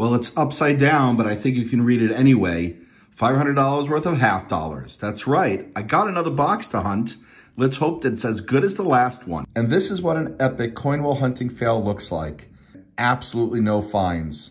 Well, it's upside down, but I think you can read it anyway. $500 worth of half dollars. That's right. I got another box to hunt. Let's hope that it's as good as the last one. And this is what an epic coin wheel hunting fail looks like. Absolutely no finds.